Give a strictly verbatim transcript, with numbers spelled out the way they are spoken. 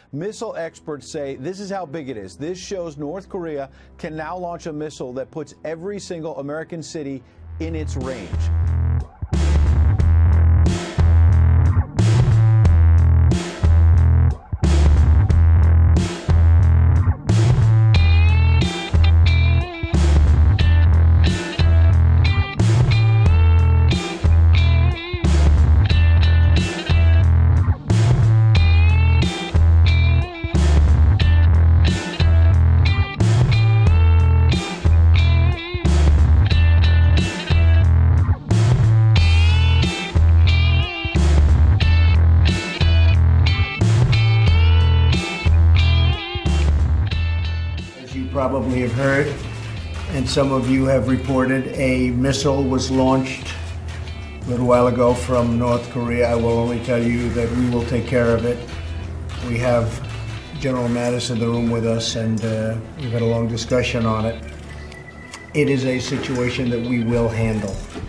Missile experts say this is how big it is. This shows North Korea can now launch a missile that puts every single American city in its range. Probably have heard, and some of you have reported, a missile was launched a little while ago from North Korea. I will only tell you that we will take care of it. We have General Matthis in the room with us, and uh, we've had a long discussion on it. It is a situation that we will handle.